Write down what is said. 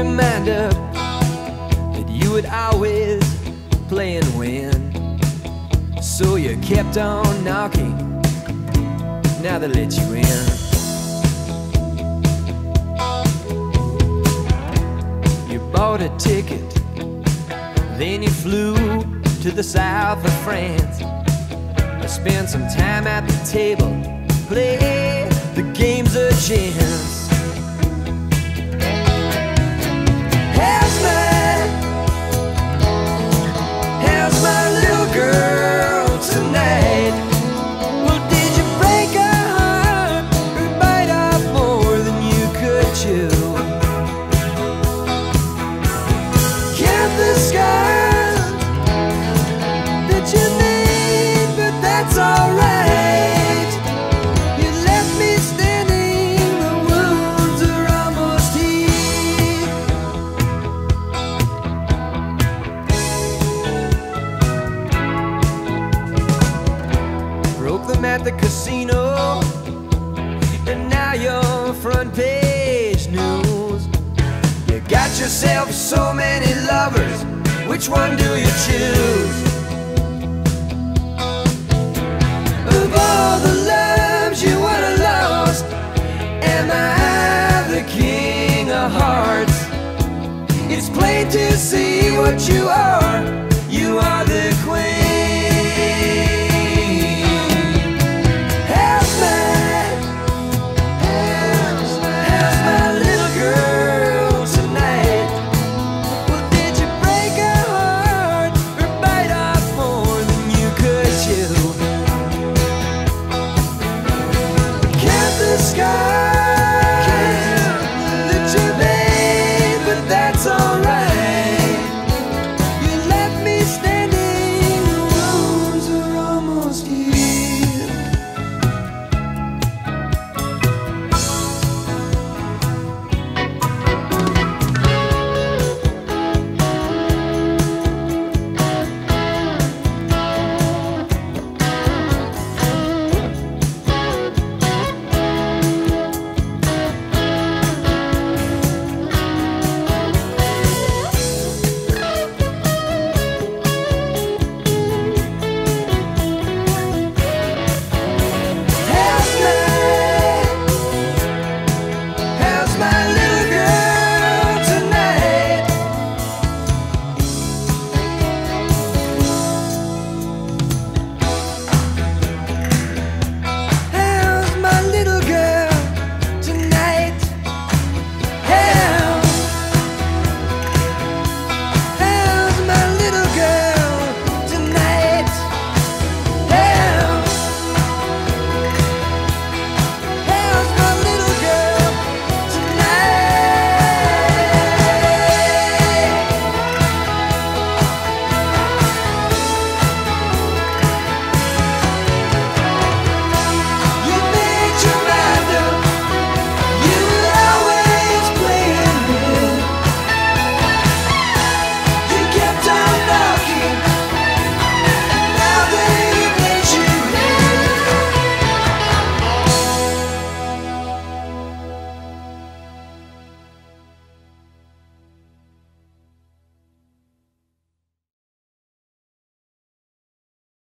your mind up that you would always play and win. So you kept on knocking, now they let you in. You bought a ticket, then you flew to the south of France. I spent some time at the table, play the games of chance. How's my little girl tonight? Well, did you break her heart or bite off more than you could chew? Count the scars that you made, but that's alright. You left me standing, the wounds are almost healed. Broke them at the casino, and now you're front page news. You got yourself so many lovers, which one do you choose? Of all the loves you would have lost, am I the king of hearts? It's plain to see what you are.